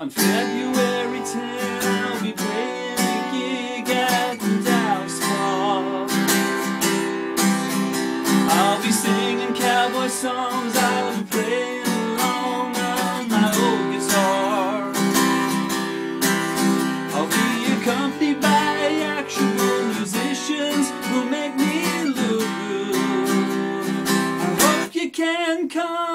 On February 10, I'll be playing a gig at the Dowse Bar. I'll be singing cowboy songs, I'll be playing along on my old guitar. I'll be accompanied by actual musicians who'll make me look good. I hope you can come